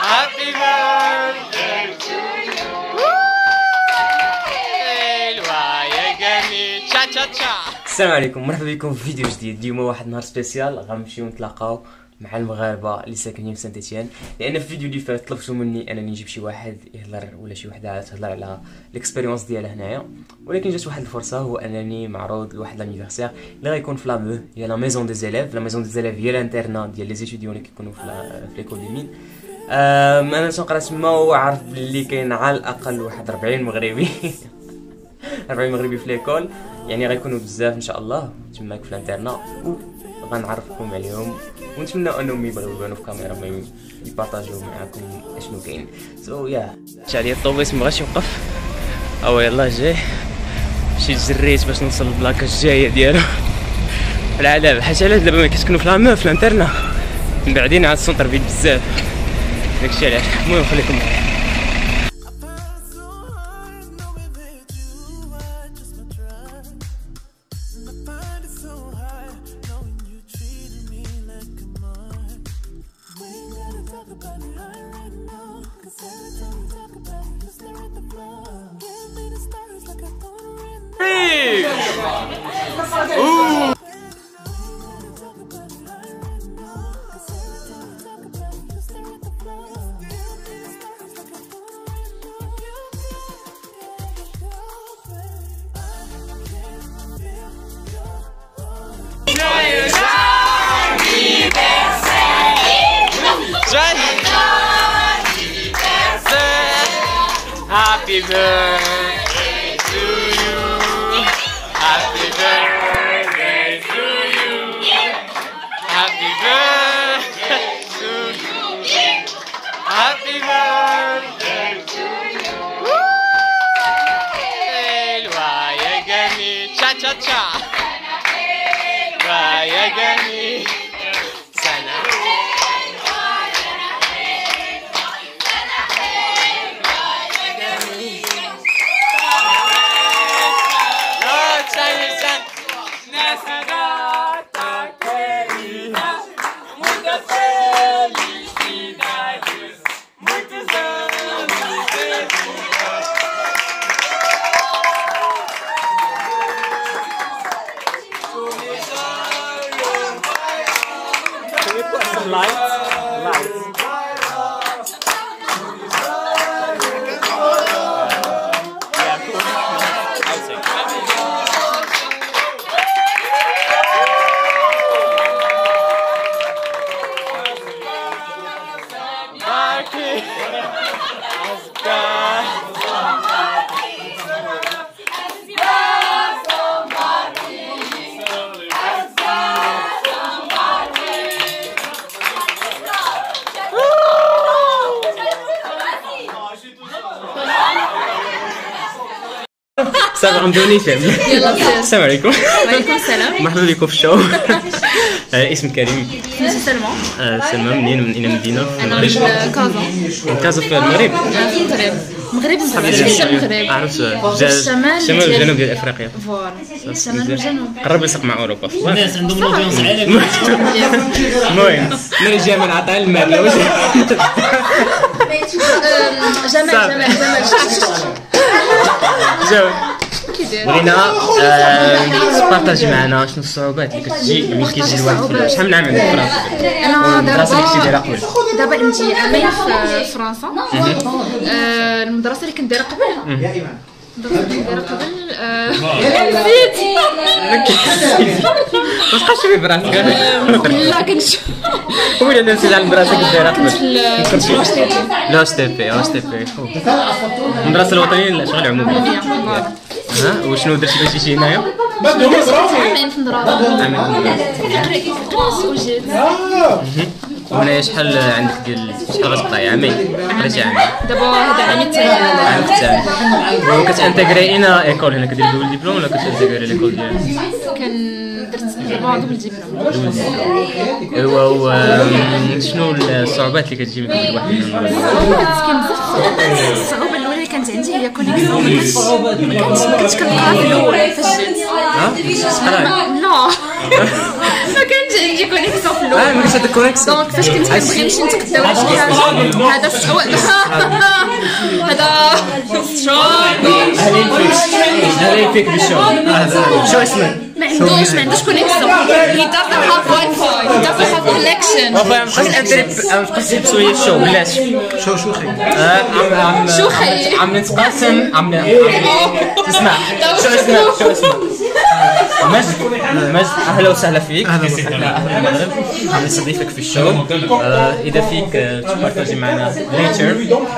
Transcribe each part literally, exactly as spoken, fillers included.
Happy birthday to you. يا جميل. تشا تشا تشا. السلام عليكم، مرحبا بكم في فيديو جديد. اليوم واحد نهار سبيسيال غنمشيو نتلاقاو مع المغاربه اللي ساكنين في سانت إتيان، لان في الفيديو اللي فات طلبتوا مني انني نجيب شي واحد يهضر ولا شي وحده تهضر على ليكسبيريونس ديالها هنايا، ولكن جات واحد الفرصه هو انني معروض لواحد لانيفرسير اللي غيكون في لامو، هي لا ميزون دي زيليف. لا ميزون دي زيليف هي الانترنا ديال لي زيتيديون اللي كيكونوا في في ليكول دي مين. انا تنقرا تما وعارف بلي كاين على الاقل واحد أربعين مغربي أربعين مغربي في ليكول، يعني غيكونوا بزاف ان شاء الله تماك في الانترنا، غنعرفكم عليهم ونتمنى انهم يبغيو يبانوا في الكاميرا ما يبارطاجيو معاكم اشنو كاين. سو يا مشى عليا الطوبيس مبغاش يوقف، او يلاه جاي مشيت جريت باش نوصل للبلاكه الجايه ديالو العذاب، حيت علاش دابا ما كتكونوا في لامو في الانترنا بعدين على السونتر فيل بزاف، داكشي علاش. المهم خليكم معايا. Ooh. Happy birthday to you. Happy birthday to you. Happy birthday to you. Happy birthday to you. حلوة يا جميل. تشا تشا تشا. حلوة يا جميل. سنة lights, lights. Yeah, cool. I'll take it. Marky, let's go. صافي غندوني فهم. السلام عليكم. وعليكم السلام. مرحبا بكم في الشو. اسم كريم. اسمي سلمى. سلمى منين من اين مدينه؟ انا من كازا. من كازا في المغرب؟ في المغرب. المغرب المغرب في المغرب. عرفت الشمال الشمال والجنوب ديال افريقيا. فوالا الشمال والجنوب. قرب يلصق مع اوروبا. الناس عندهم اودينس عالي. المهم من جا من عطاء المال واش جمال جمال جمال جاوب. بغينا تبارطاجي معنا شنو الصعوبات اللي كتجي ملي كيجي الواحد. شحال من عام عندك في فرنسا؟ انا المدرسه اللي كنتي دايره قبل؟ دابا عندي عامين في فرنسا. المدرسه اللي كنت دايره قبل المدرسه اللي كنت دايره قبل نسيت. ما تبقاش تشوفي براسك. لا كنشوف. قولي لنا نسيت على المدرسه كنت دايره قبل. كنت في واش تي بي. لا واش تي بي واش تي بي المدرسه الوطنيه للاشغال العموميه. ها وشنو درتي باش تجي هنايا؟ عامين في المدرسه. عامين في المدرسه وجيت. وهنايا شحال عندك ديال شحال غتبقاي؟ عامين؟ قريتي عامين؟ دابا هذا عامي الثاني. العام الثاني. وكتانتيغري اين ايكول هنا؟ كدير دبل ديبلوم ولا كتانتيغري ليكول ديالك؟ كان درت دابا دبل ديبلوم. دبل ديبلوم. ايوا و شنو الصعوبات اللي كتجي من كل واحد من الصعوبات؟ كاين بزاف. الصعوبه الاولى اللي كانت عندي هي كونيكسيون، ما كنتش ما كنتش كنقرا في الاول فاش جيت. ها؟ تقراي؟ لا نو ما كانش عندي كونيكسيون في الاول. اه ما كانش عندك كونيكسيون. دونك فاش كنت كنبغي نمشي نتغدى ولا شي حاجه هذا السؤال هذا سترونغ هذا يفيك بالشغل. شو اسمه؟ ما عندوش ما عندوش كونيكسيون. he doesn't have wifi he doesn't have connection. بابا مابقاش ندير مابقاش نحبسو هي الشو بلاتي. شو شو خي عم عم شو خي عم نتقاسم عم تسمع شو اسمه شو اسمه مجد مجد اهلا وسهلا فيك. اهلا وسهلا. اهلا المغرب. عم نستضيفك في الشو. اذا فيك تبارطاجي معنا ليتر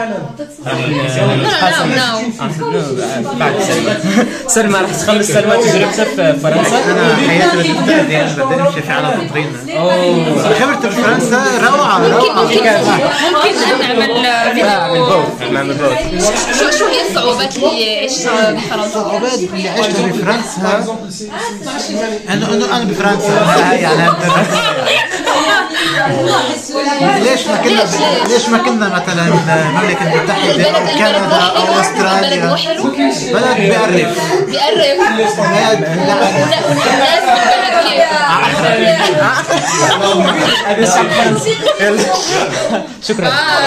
نتقاسم بعد سلمى. سلمى راح تخلص سلمى تجربتها في فرنسا. انا حياتي بدي بدي بدي نمشي في على تطرين. اوه خبرتي في فرنسا روعه روعه. ممكن نعمل فيديو نعمل بوت. شو شو هي الصعوبات اللي عشتها بفرنسا؟ الصعوبات اللي عشتها بفرنسا انه انه انا بفرنسا يعني ليش ما كنا ليش ما كنا مثلا المملكه المتحده او كندا او استراليا؟ بلد بيقرب بيقرب شكرا.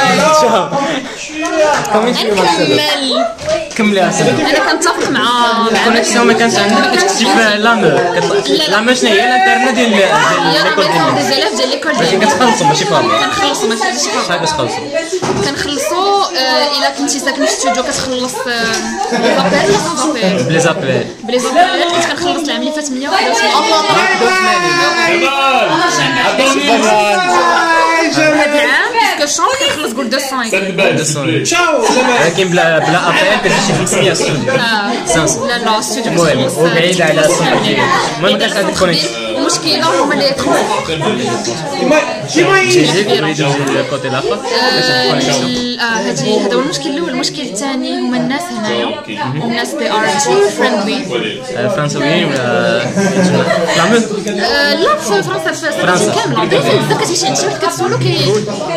نكمل. كملي يا سلمى. انا كنتفق مع الكونيكسيون ما كانش عندك كتكتب في لامو. لامو شنو هي الانترنت ديال ليكول ديالنا. بزاف ديال ليكول باش ديالنا كتخلصوا ماشي فاهم. كنخلصوا ما فيهاش شحال كتخلصوا؟ كنخلصوا الا كنتي ساكن في ستوديو كتخلص لابيل ولا سابيل بلي زابيل. بلي زابيل. كنت كنخلص العام اللي فات مية وواحد هاد العام باسكو الشهر كنخلص قول ميتين. ولكن بلا بلا ابيل كتمشي خمسمية ستوديو. خمسمية. لا لا ستوديو المهم وبعيد على الصحة. المهم كانت عندك كونيكسيون. المشكله هما اللي تجيك تريدو الكوتي الاخر. اه هادي هذا هو المشكل الاول. المشكل الثاني هما الناس هنايا. الناس they are too friendly. فرنساويين ولا لامو؟ لا في فرنسا في فرنسا كامله بزاف كتمشي عند شي واحد كتسولو كي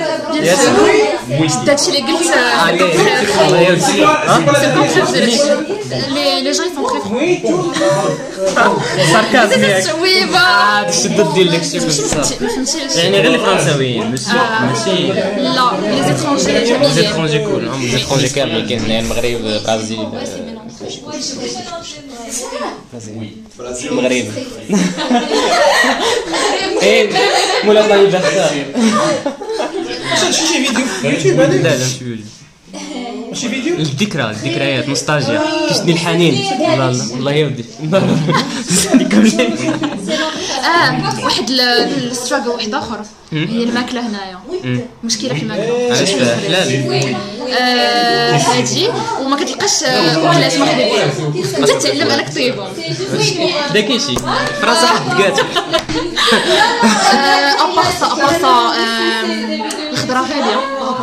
داكشي اللي قلت لي لي جون يسون تري ساركازم ياك. صعيبه. هذا الشدة ديال داكشي ما فهمتيش يعني غير الفرنساويين ماشي ماشي لا لي زيترونجي لي جميلين. زيترونجي كول. هم زيترونجي كاملين كاين هنايا المغرب برازيل المغرب ايه مولا الله يبارك. شي فيديو في يوتيوب هذا؟ لا لا ماشي فيديو. ماشي فيديو؟ الذكرى الذكريات نوستالجيا كيشدني الحنين. والله والله يا ودي اه واحد الستراغل واحد اخر هي الماكله هنايا. مشكله في الماكله. علاش حلال هادي وما كتلقاش اكلات محبوبه. انت تعلم انك طيبهم. دا كاين شي فرنسا حد كات. ابارسا ابارسا الخضره غاليه.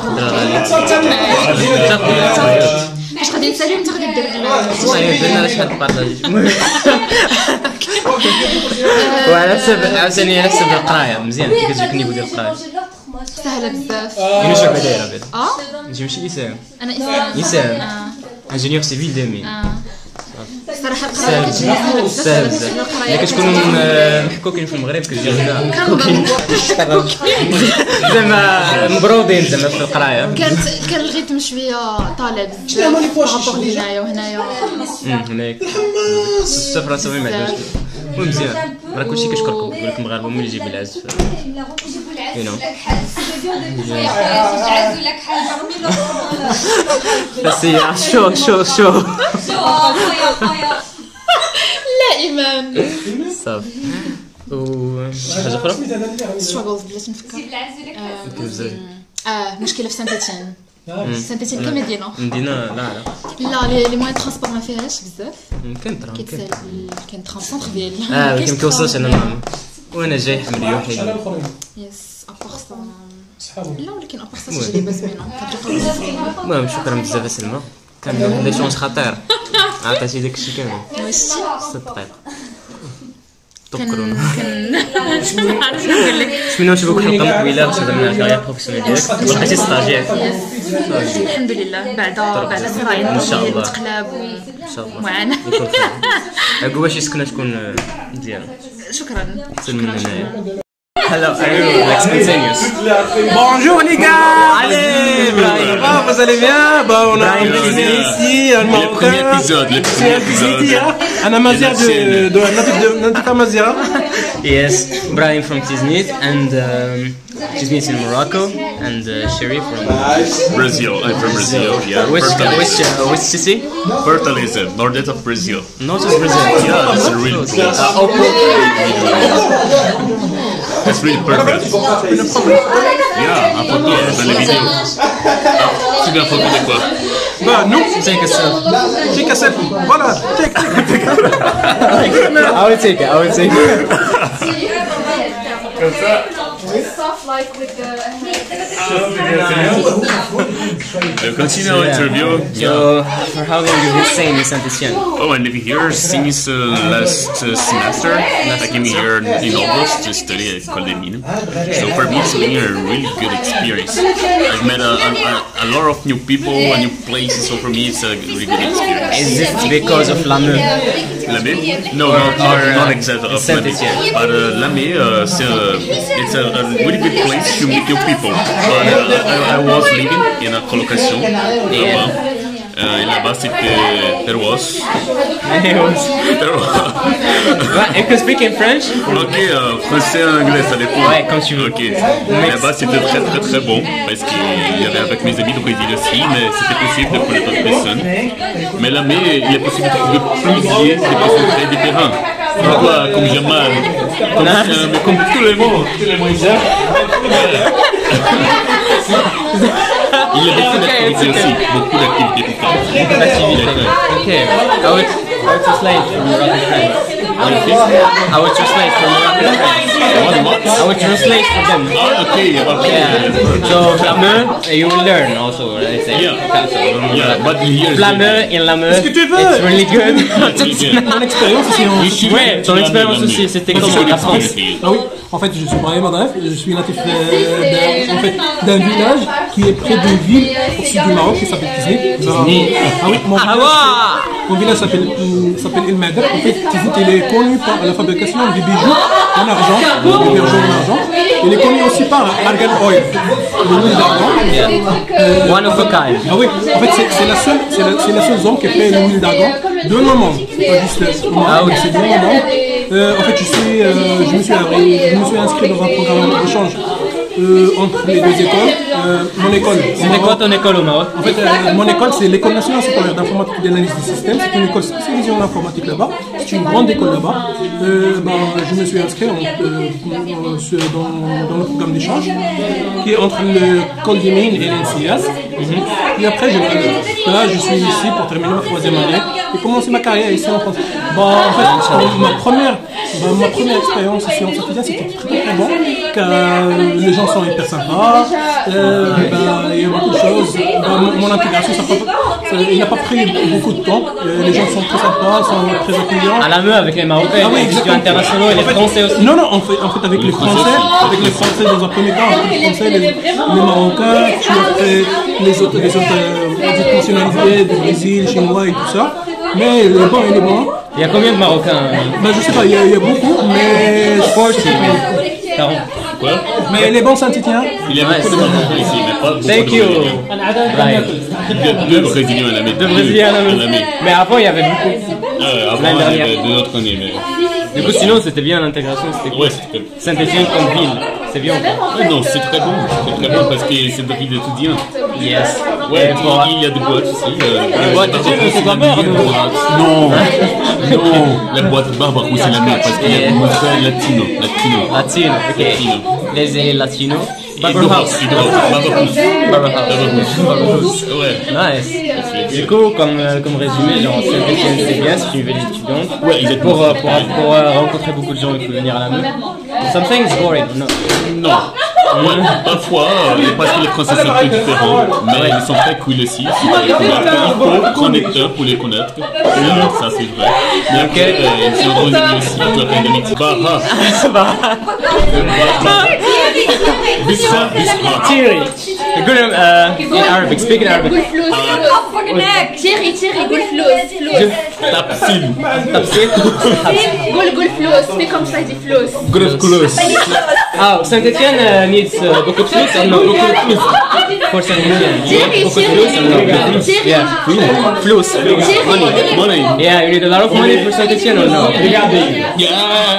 واش غادي نسالي انت غادي دير صايب درنا شحال بارطاجي. وعلى حسب عاوتاني على حسب القرايه مزيان كي كتجيك النيفو ديال القرايه سهله بزاف. انا شنو دايره بعدا؟ اه انت ماشي اسام. انا اسام. اسام انجينيور سيفيل دامين. الصراحه القرايه كتجيني سهله بزاف. سهل بزاف. ملي كتكونوا محكوكين في المغرب كتجي هنا زعما مبرودين زعما في القرايه. كانت كان الريتم شويه طالع بزاف بارابور لهنايا وهنايا. هناك الفرنساوي ما عجبش. المهم مزيان راه كلشي كيشكركم. يقول لك المغاربه هما اللي يجيبوا العز. ينو بس هي شو شو شو لا ايمان صافي. و شي حاجه اخرى ستراغلز بلاتي نفكر. اه مشكله في سانتيتين. سانتيتين كمدينه مدينه لا لا لا لي لي موان ترونسبور ما فيهاش بزاف. كاين ترام كاين كاين ترام سونتر ديال اه ولكن مكوصلش انا نعم. وانا جاي حمل يوحي يس ابارسا لا ولكن ابارسا تجربه زوينه كتجي. المهم شكرا بزاف سلمى. كان واحد ليشونج خطير عطاتي داكشي كامل. واش ست دقائق كن نتمنى نشوفوك حلقه طويله باش تهضر لنا على الكارير بروفيسيونيل ديالك بقيتي ستاجير الحمد لله بعد بعد صراين ان شاء الله تقلاب ان شاء الله معانا عقوبه شي سكنه تكون مزيانه شكرا احسن من هنايا. Hello, are you let's continue. Bonjour les gars. Allez, Brahim. Ah, vous allez bien? Bah, on a un ici, un Marocain. Le premier épisode, le premier épisode. Un Amazigh de de Natif Amazigh. Yes, Brahim from Tiznit and um, Tiznit in Morocco and uh, Sherry from Brazil. I'm from Brazil. Yeah. Which which uh, which city? Fortaleza, north of Brazil. North of Brazil. Yeah, that's a really close. Uh, oh, That's really perfect. Yeah, un photo dans les vidéos. Tu viens photo de quoi? Bah, nous, take a selfie. take a selfie. Voilà, take, take. I will take it, I will take it. Comme ça. Continue our interview. So, for how long have you staying in Saint-Etienne? Oh, I live here since uh, last uh, semester. I came here in August to study at École des Mines. So for me, it's been a really good experience. I've met a, a, a lot of new people, a new places. So for me, it's a really good experience. Is it because of l'A M E? L'A M E? No, not, not, not exactly of L'A M E. But uh, L'A M E, uh, it's, a, it's a, a really good place to meet new people. But uh, I, I was living in a colocation là-bas. Euh, et là-bas c'était Terwas. Terwas. You can speak in French? Ok, euh, français et anglais, ça dépend. Ouais, quand tu veux. Ok. Là-bas c'était très très très bon parce qu'il y avait avec mes amis du Brésil aussi, mais c'était possible de connaître d'autres personnes. Mais là, mais il y a possible de trouver plusieurs des personnes très différentes. Pourquoi, comme Jamal, comme, euh, mais comme tous les mots, tous les mots il y a beaucoup d'activités aussi, beaucoup d'activités pour faire. Beaucoup d'activités. Okay. I would, I would translate from Moroccan friends. I would translate from Moroccan friends. What, what? I would translate for them. Ah, okay. Okay. Yeah. So, Flamme, you will learn also, let's say. Yeah. Yeah, but here... Flamme in Lamme, it's really good. Mon expérience ici en... Ouais, ton expérience aussi, c'était comment la France? Ah oui, en fait, je suis Brahim Adref, je suis natif d'un en fait, d'un village qui est près d'une ville au sud du Maroc qui s'appelle Tiznit. Ah oui, mon village, mon village s'appelle El Mader. En fait, Tiznit, il est connu par la fabrication des bijoux en argent, des bijoux en argent. Il est connu aussi par Argan Oil, le l'huile d'argent. Euh, One of a kind. Ah oui, en fait, c'est la seule, c'est la, la seule zone qui fait l'huile d'argant de nos membres. C'est pas juste le Ah oui, c'est de nos membres. Euh, en fait, je, suis, euh, je, me suis, je me suis inscrit dans un programme d'échange euh, entre les deux écoles. Euh, mon école. C'était quoi ton école au Maroc? En fait, euh, mon école, c'est l'École nationale supérieure d'informatique et d'analyse des systèmes. C'est une école spécialisée en informatique là-bas. C'est une grande école là-bas. Euh, ben, je me suis inscrit en, euh, dans, dans le programme d'échange qui est entre l'école des mines et l'N C S. Mm-hmm. Et après, je, là, je suis ici pour terminer ma troisième année et commencer ma carrière ici en France. Bon, en fait, ma première, ben, ma première expérience ici en Saint-Étienne, c'était très très bon, car euh, les gens sont hyper sympas, euh, ben, il y a beaucoup de choses. Ben, mon, mon intégration, ça pas, ça, il n'a pas pris beaucoup de temps. Euh, les gens sont très sympas, sont très accueillants. À la meuf avec les Marocains, ah, oui, les étudiants internationaux et les Français aussi. Non, non, en fait, en fait avec les Français, avec les Français dans un premier temps, avec les Français, les, les Marocains, puis après les autres, les autres, euh, les autres nationalités, du Brésil, chinois et tout ça. Mais le bon, il est bon. Il y a combien de Marocains? Ben, je sais pas, il y a, il y a beaucoup, mais... quarante. Quoi? Mais les bons Saint-Étienne. Il y a beaucoup de Marocains ici, mais pas beaucoup Thank de you. Brésiliens. Il y a deux Brésiliens à la maison. Deux Brésiliens à la maison. Mais avant, il y avait beaucoup. Euh, avant, il y avait deux autres années, mais... Du coup, sinon, c'était bien l'intégration, c'était quoi? Ouais, c'était... Saint-Étienne comme ville, c'est bien quoi? Ouais, non, c'est très bon, c'est très bon parce que c'est une ville d'étudiants. Yes. Ouais, puis il y a des boîtes aussi. Les boîtes, c'est pas mort, non? Non, la boîte barbare, c'est la même parce qu'il y a beaucoup de latino. Latino. Latino, ok. Les latinos. Barber House. Barber House. Ouais. Nice. Du coup, comme, comme résumé, genre, Saint-Étienne, c'est bien, c'est une ville étudiante. Ouais, il pour, pour, pour, pour rencontrer beaucoup de gens, il faut venir à la meuf. Something is boring, non? Non. Ouais, parfois, euh, parce que les Français sont très différents, mais ils sont très cool aussi. Si tu les connais, il faut connecter pour les connaître. Ça, c'est vrai. Mais après, euh, ils sont drôles aussi. Tu as fait des Baha. Bisra, Bisra. Thierry. يقول لهم in Arabic, speak in Arabic. Thierry, Thierry, قول فلوس. Tapsil. تفصيل. قول قول فلوس. Fais comme ça, dis فلوس. Good close. Ah, Saint-Etienne uh, needs uh, beaucoup de flus or no? Beaucoup de flus. For Saint-Etienne. Thierry, Beaucoup de flus or no? Thierry. Yeah. Flus. Money. Money. Yeah, you need a lot of money for Saint-Etienne or no? Yeah.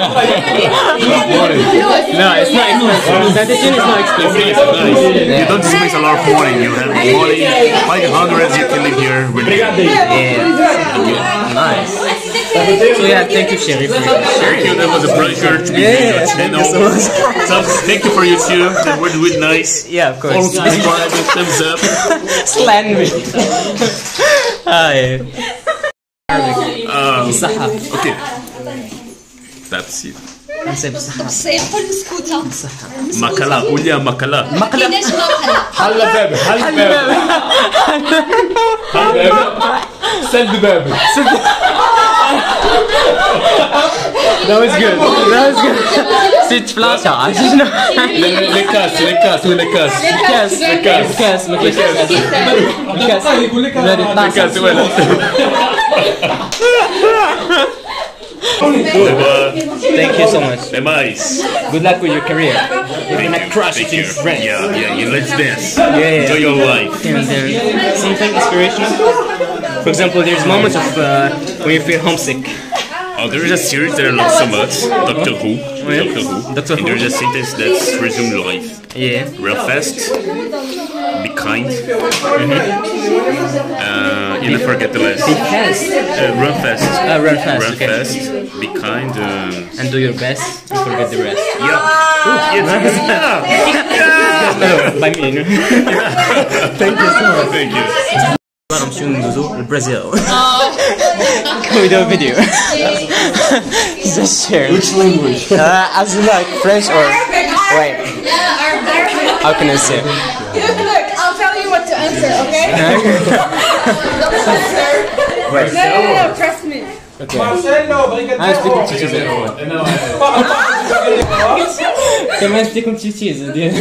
No, it's not expensive. Saint-Etienne is not expensive. Nice. You don't spend a lot of money. You have money, five hundred. You can live here. Really. Yeah. Nice. So yeah, thank you, Sherry. Thank you. That was a pleasure to be Yeah, here. thank you so much. So thank you for you too. That was really nice. Yeah, of course. All subscribe and thumbs up. Slang me. Ah, yeah. Um, صحة. okay. That's it. نسيب الصحة. سيقول مسكوتة Makala. Ulia makala. مقلب. كايناش مقلة حل باب. حل باب. حل باب. سد باب. That was good. That was good. ست فلاشة عشان. Les casses. Les casses. Oui, les casses. الكاس. الكاس. الكاس. ما كاينش الكاس. الكاس. Les casses. Voilà. Thank you so much. C'est nice. Good luck with your career. You're gonna crush Thank it in you. French. Yeah, yeah, yeah. Let's dance. yeah. Enjoy your life. And there's something inspirational. For example, there's moments of uh, when you feel homesick. Oh, there is a series that I love so much, Doctor Who. yeah. Doctor Who. Doctor and Who. there's a sentence that's resume life. Yeah. Real fast. Be kind. Uh, you never forget the last. Be fast. Uh, run fast. Uh, run fast. Run okay. fast. Be kind. Um, And do your best. You forget the rest. yeah. yeah. No, by me. Thank you so much. Thank you. نمشيو ندوزو للبرازيل. Can we do a video? Just share. Which language? Uh, as in like French or wait. How can I say? Look, look, I'll tell you what to answer, okay? Wait. No, no, no, trust me. Okay. Ah, explique une petite chose. Comment explique une petite chose?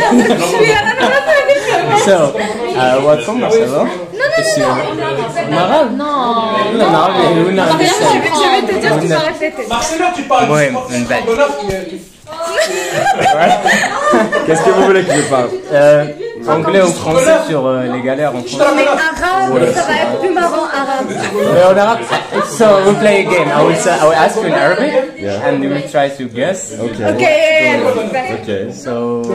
So, uh, welcome, Marcelo. Maral? Non. Non, non, mais non, Je vais te dire, tu vas répéter. Ouais, une bête. Qu'est-ce que vous voulez que je parle? Euh, anglais ou français sur euh, les galères en France. Mais arabe, ça va être plus marrant arabe. Mais en arabe, so we'll play a game. I will, say, I will ask you in Arabic, Yeah. and you will try to guess. Okay. Okay, yeah, Okay. So,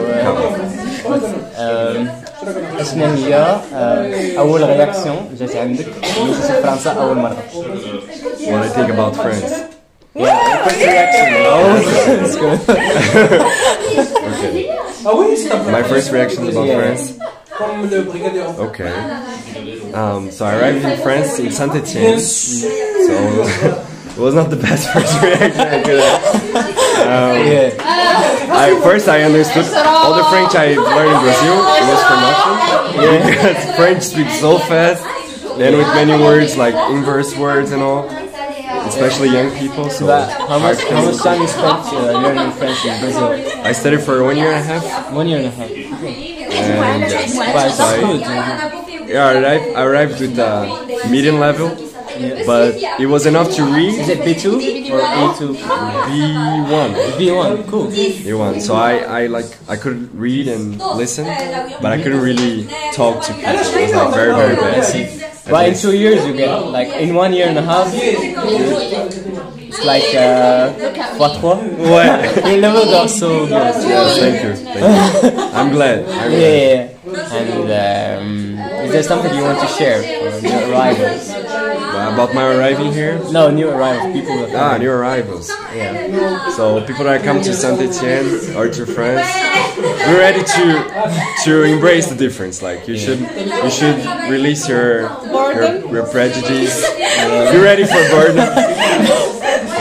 um, شنو هي uh, أول رياكسيون جات عندك ملي كنتي في فرنسا أول مرة؟ When I think about France. Yeah, first reaction. Oh, that's good. Okay. My first reaction about Yeah. France. Okay. Um, so I arrived in France in Saint-Etienne. So it was not the best first reaction I could have. Um, Yeah. I, first I understood all the French I learned in Brazil. It was for nothing. Yeah. Because French speaks so fast and with many words like inverse words and all. Especially young people, so But how much hard how to- much time you spent uh, learning French in Brazil? I studied for one year and a half, One year and a half. and But it's I- good. yeah, I arrived, I arrived with a medium level, but it was enough to read Is it B two or A two? B one. B one. Cool. B one. So I, I like I could read and listen, but I couldn't really talk to people. It was like very very bad. But in two years you get like in one year and a half. It's like uh, fois trois. Ouais. Your levels are so good. Yes, thank you. Thank you. I'm glad. I'm Yeah, glad. yeah, yeah. And um, is there something you want to share for new arrivals? About my arriving here. No, new arrivals. People that Ah, new arrivals. Yeah. So people that come to Saint-Etienne or to France, we're ready to to embrace the difference. Like you should you should release your your, your prejudice. Be ready for boredom.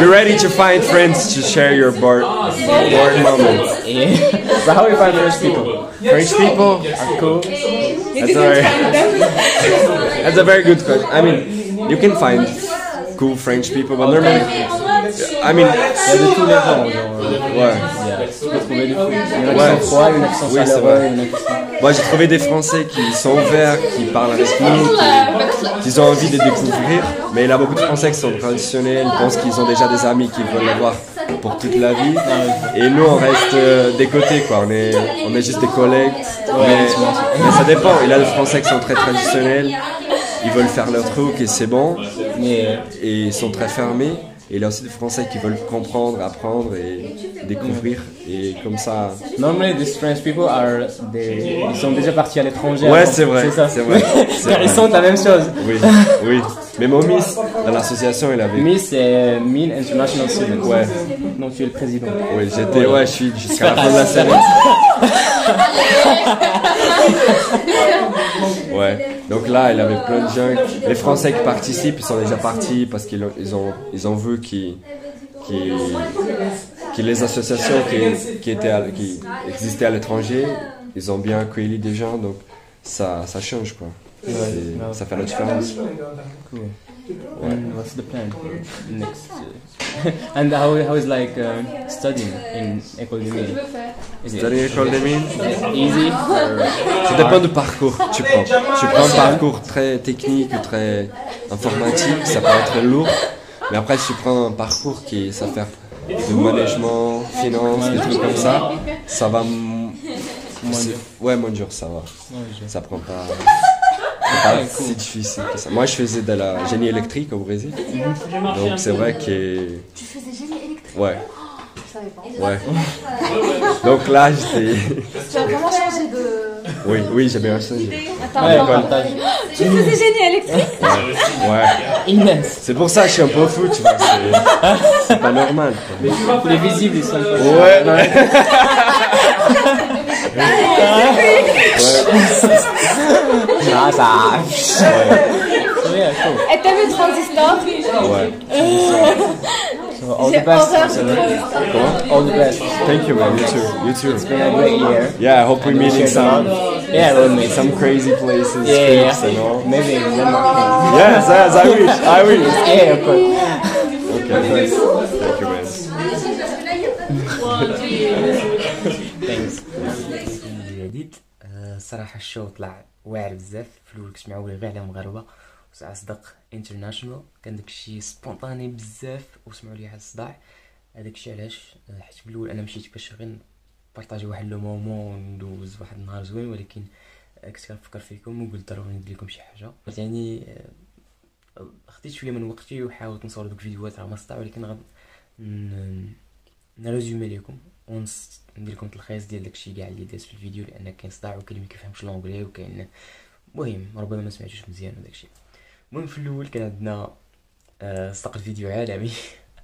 be ready to find friends to share your bored, bored moments. Yeah. So how you find French people? French people are cool. That's a very, that's a very good question. I mean, you can find cool French people, but normally, I mean, Il y a de tous les genres, genre. ouais. Tu peux trouver des trucs. Il y en a Ouais. qui sont froids, il y en a qui sont Oui, c'est chaleureux, vrai. il y en a qui sont... Moi, j'ai trouvé des Français qui sont ouverts, qui parlent avec nous, qui, qui ont envie de découvrir. Mais il y a beaucoup de Français qui sont traditionnels, ils pensent qu'ils ont déjà des amis qui veulent l'avoir pour toute la vie. Et nous, on reste euh, des côtés, quoi. On est, on est juste des collègues. Mais, mais ça dépend. Il y a des Français qui sont très traditionnels, ils veulent faire leur truc et c'est bon. Mais Et ils sont très fermés. Et il y a aussi des Français qui veulent comprendre, apprendre et découvrir. Et comme ça. normally these French people are they, ils sont déjà partis à l'étranger. Ouais, avant. c'est vrai. C'est ça. C'est vrai. C'est Car vrai. ils sentent la même chose. Oui, oui. Mais mon Miss, dans l'association, il avait. Miss c'est Mean International Students. Ouais. Donc tu es le président. Oui, j'étais, ouais, je suis jusqu'à la fin de la série. Ouais. Donc là, il y avait plein de gens. Les Français qui participent, ils sont déjà partis parce qu'ils ont, ils ont, ils ont vu qu'ils, qu'ils, que les associations qui, qui, étaient à, qui existaient à l'étranger, ils ont bien accueilli des gens, donc ça, ça change quoi. Ouais, C'est- ça fait la différence. Cool. And what's the plan next? And how how is like uh, studying in école de mines? Is it Studying école des mines, easy or ça dépend du parcours que tu prends. Tu prends un parcours très technique ou très informatique, ça peut être lourd. Mais après, si tu prends un parcours qui ça fait de management, finance, des trucs comme ça, ça va m- c'est- ouais, moins dur, ça va. Ça prend pas, c'est pas si difficile que ça. Moi, je faisais de la génie électrique au Brésil, donc c'est vrai que Tu faisais génie électrique? ouais, Je savais pas. ouais. Donc là, j'étais, Tu as vraiment changé de... oui, oui, j'ai bien changé. Attends, Ouais, non. partage. Tu faisais génie électrique? Ouais. Immense. C'est pour ça que je suis un peu fou, tu vois. C'est, c'est pas normal. Quoi. Les visibles ils sont. Ouais, ouais. Ah ça. Yeah, cool. Et t'as vu le transistor? Ouais. So all J'ai the best. horreur de Marcelo. All the best. Thank you, man. You too. You too. It's been a great year. Yeah, I hope we meet in some, Yeah, we'll meet some crazy places, Yeah, trips yeah. and all. Maybe in Denmark. Yes, yes, I wish, I wish. Yeah, of course. Okay, nice. Thank you, man. Thanks. جديد صراحة الشو طلع واعر بزاف. في الأول كنت معول غير على مغاربة وساعة صدق انترناشونال كان داكشي سبونطاني بزاف وسمعوا لي على الصداع. هذاكشي علاش حيت في الأول أنا مشيت باش غير بارطاجي واحد لو مومون وندوز واحد النهار زوين، ولكن كنت كنفكر فيكم وقلت ضروري ندير لكم شي حاجة. يعني خديت شوية من وقتي وحاولت نصور دوك الفيديوهات راه ما استطاع، ولكن غاد نريزومي لكم وندير لكم تلخيص ديال داكشي كاع اللي داز في الفيديو، لان كاين صداع وكاين اللي ما كيفهمش لونجلي وكاين المهم ربما ما سمعتوش مزيان وداكشي. المهم في الاول كان عندنا آه صدق الفيديو عالمي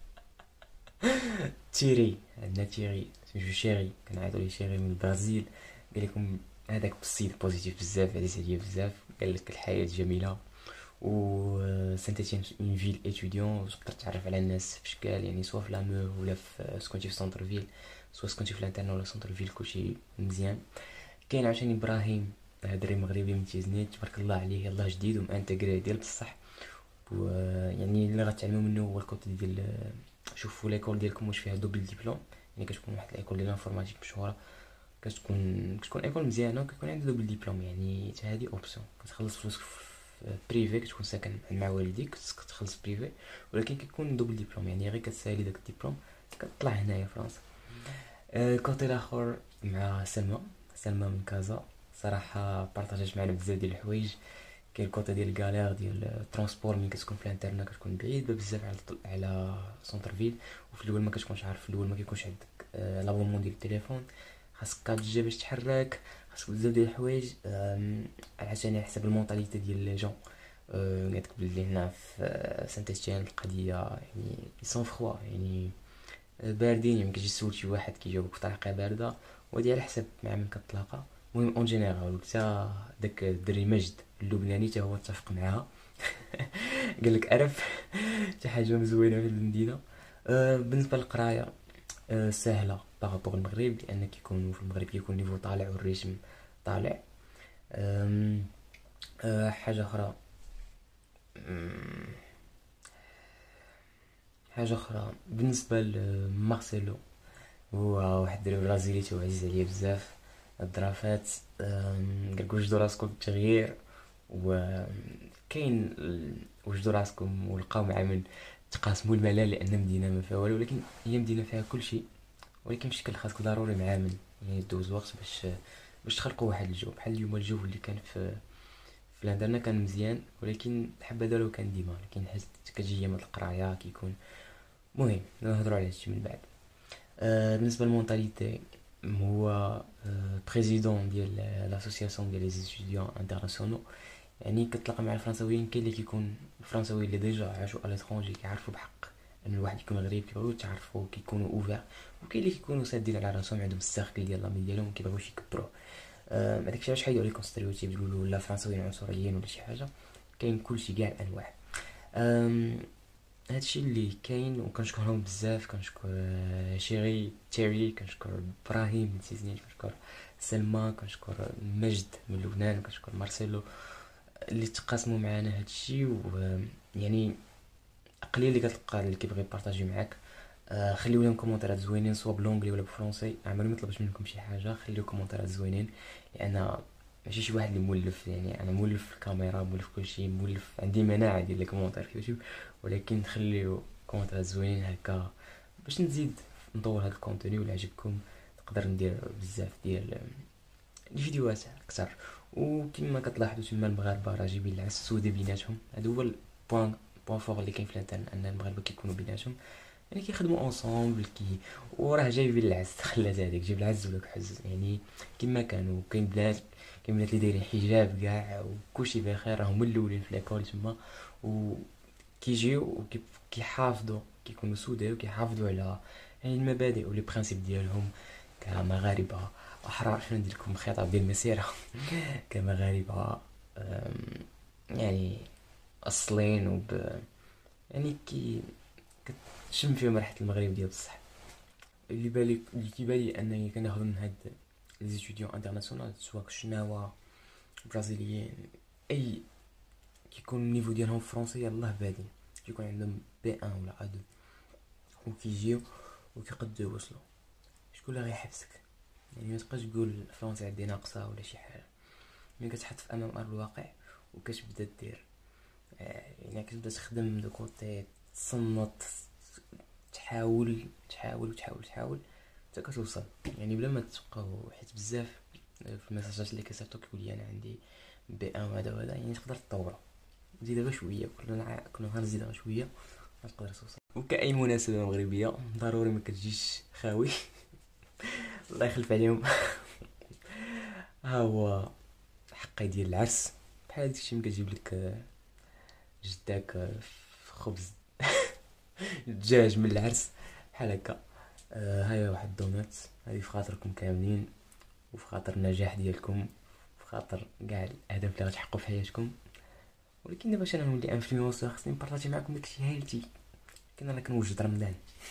تيري، عندنا تيري سميتو شيري، كنعيطوا ليه شيري من البرازيل. قال لكم هذاك بالصيد بوزيتيف بزاف، عزيز عليا بزاف، قال لك الحياه جميله و سانتيتيان اون فيل اتوديون، تقدر تعرف على الناس في شكال يعني سوا في لامور ولا في سكنتي في سونتر فيل، سوا سكنتي في الانترنا ولا سونتر فيل، كلشي مزيان. كاين عاوتاني ابراهيم دري مغربي من تيزنيت تبارك الله عليه، يلاه جديد ومانتيغري ديال بصح، و يعني اللي غتعلموا منه هو الكوتي ديال شوفوا ليكول ديالكم واش فيها دوبل ديبلوم، يعني كتكون واحد ليكول ديال الانفورماتيك مشهوره، كتكون كتكون ايكول مزيانه وكيكون عندها دوبل ديبلوم، يعني حتى هذه اوبسيون. كتخلص فلوسك بريفي، كتكون ساكن مع والديك كتخلص بريفي، ولكن كيكون دوبل ديبلوم، يعني غير كتسالي داك الدبلوم كتطلع هنايا في فرنسا. الكوتي الاخر مع سلمى، سلمى من كازا صراحه بارطاجات معنا بزاف ديال الحوايج. كاين الكوتي ديال الكالير ديال الترونسبور، ملي كتكون في الانترنا كتكون بعيده بزاف على على سونتر فيل، وفي الاول ما كتكونش عارف، في الاول ما كيكونش عندك لابونمون ديال التليفون، خاصك كارت جي باش تحرك، خاصك بزاف ديال الحوايج عشان على حسب المونطاليتي ديال لي جون. قالك بلي هنا في سانتيتيان القضيه يعني يسون فخوا، يعني باردين، يعني كتجي تسول شي واحد كيجاوبك بطريقه بارده، وهادي على حسب مع من كتلاقى. المهم اون جينيرال حتى داك الدري مجد اللبناني حتى هو اتفق معاها قال لك عرف شي حاجه مزوينه في المدينه. أه بالنسبه للقرايه أه سهله بارابور المغرب، لان كيكونوا في المغرب كيكون نيفو طالع والريتم طالع. أه أه حاجه اخرى حاجه اخرى بالنسبه لمارسيلو، هو واحد الدري برازيلي تو عزيز عليا بزاف. الظرافات قالك وجدوا راسكم بالتغيير، وكاين وجدوا راسكم ولقاو مع من تقاسموا الملل، لان مدينه ما فيها والو، ولكن هي مدينه فيها كل شيء، ولكن بشكل خاصك ضروري مع من يعني دوز وقت باش باش تخلقوا واحد الجو. بحال اليوم الجو اللي كان في في لندن كان مزيان، ولكن حبذا لو كان ديما، لكن حيت كتجي ايام القرايه كيكون مهم. نهضروا على هادشي من بعد. آه بالنسبه للمونتاليتي، هو آه بريزيدون ديال لاسوسياسيون ديال لي ستوديون انترناسيونال، يعني كتلاقى مع الفرنساويين. كاين اللي كيكون الفرنساوي اللي ديجا عاشوا على لترونجي كيعرفوا بحق ان الواحد يكون غريب، كيبغيو يتعرفوا كيكونوا اوفر، وكاين اللي كيكونوا سادين على راسهم عندهم السيركل ديال لامي ديالهم كيبغيوش يكبروا. آه هذاك الشيء علاش حيدوا عليكم ستيريوتيب تقولوا لا فرنساويين عنصريين ولا شي حاجه. كاين كلشي كاع الانواع. هادشي اللي كاين، وكنشكرهم بزاف. كنشكر شيري تيري، كنشكر ابراهيم من تيزنيل، كنشكر سلمى، كنشكر مجد من لبنان، كنشكر مارسيلو اللي تقاسموا معنا هادشي. ويعني قليل اللي كتلقى اللي كيبغي يبارطاجي معاك. آه خليو لهم كومونتيرات زوينين سواء بلونجلي ولا بالفرنسي. عمري ما طلبت منكم شي حاجه، خليو كومونتيرات زوينين، لان ماشي شي واحد اللي مولف. يعني انا مولف في الكاميرا، مولف كلشي، مولف عندي مناعه ديال الكومونتير في يوتيوب، ولكن خليو كومونتيرات زوينين هكا باش نزيد نطور هذا الكونتوني. ولا عجبكم نقدر ندير بزاف ديال الفيديوهات اكثر. وكما كتلاحظوا تما المغاربه راه جايبين العس السوداء بيناتهم. هذا هو البوان بوان فور اللي كاين في الانترنت، ان المغاربه كيكونوا بيناتهم يعني كيخدموا اونصومبل كي وراه جايبين العز. خلات هذيك جيب العز ولا كحز يعني كما كانوا. كاين بنات كاين بنات اللي دايرين حجاب كاع وكلشي بخير، راهم الاولين في ليكول تما، وكيجيو وكيحافظوا كيكونوا سوداء وكيحافظوا على يعني المبادئ ولي برينسيپ ديالهم كمغاربه احرار. شنو ندير لكم خطاب ديال المسيره كمغاربه يعني اصلين وب يعني كي كتشم فيهم ريحه المغرب ديال بصح. اللي بالي اللي كيبالي انني كناخذ من هاد لي ستوديون انترناسيونال سواء شناوا برازيليين اي كيكون النيفو ديالهم فرونسي يلاه بادين، كيكون عندهم بي واحد ولا ا اثنين، وكيجيو وكيقدروا يوصلوا. شكون اللي غيحبسك؟ يعني ما تبقاش تقول الفرنسي عندي ناقصه ولا شي حاجه. ملي كتحط في امام ارض الواقع وكتبدا دير يعني كتبدا تخدم دو كوتي، تصنت، تحاول تحاول وتحاول تحاول حتى كتوصل. يعني بلا ما تبقاو، حيت بزاف في الميساجات اللي كيصيفطوا كيقول لي انا عندي بي واحد وهذا وهذا، يعني تقدر تطورو زيد غير شويه، كل نهار كل نهار زيد غير شويه تقدر توصل. وكاي مناسبه مغربيه ضروري ما كتجيش خاوي الله يخلف عليهم. ها هو حقي ديال العرس بحال داكشي ملي كتجيب لك جداك خبز الدجاج من العرس بحال هكا. آه هاي واحد الدونات هذه في خاطركم كاملين، وفي خاطر النجاح ديالكم، وفي خاطر كاع الاهداف اللي غتحققوا في حياتكم. ولكن دابا باش انا نولي انفلونسور خصني نبارطاجي معكم داكشي هايلتي، كنا راه كنوجد رمضان.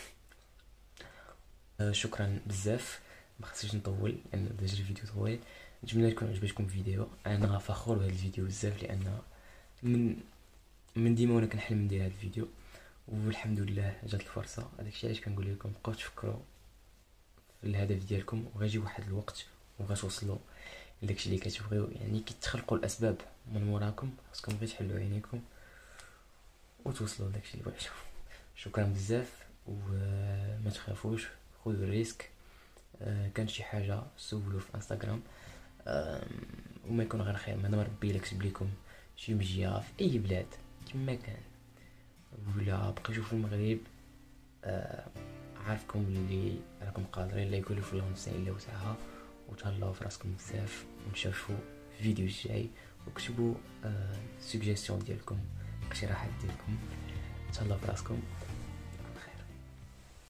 آه شكرا بزاف، ما خصنيش نطول لان داز الفيديو طويل. نتمنى يكون عجبكم الفيديو. انا فخور بهذا الفيديو بزاف، لان من من ديما وانا كنحلم ندير هذا الفيديو، والحمد لله جات الفرصه. هذاكشي علاش كنقول لكم بقاو تفكروا في الهدف ديالكم، وغيجي واحد الوقت وغتوصلوا لداكشي اللي كتبغيو. يعني كتخلقوا الاسباب من موراكم، خصكم غير تحلوا عينيكم وتوصلوا لداكشي اللي بغيتو. شكرا بزاف، وما تخافوش، خذوا الريسك. آه كان شي حاجه سولوا في انستغرام، آه وما يكون غير خير. انا ربي الا كتب لكم شي مجيه في اي بلاد كما كان، ولا بقيتو في المغرب، آه عارفكم اللي راكم قادرين لا يقولوا في الله نفسي الا وسعها. وتهلاو في راسكم بزاف، ونشوفوا الفيديو الجاي، وكتبوا آه سوجيستيون ديالكم، اقتراحات ديالكم. تهلاو في راسكم.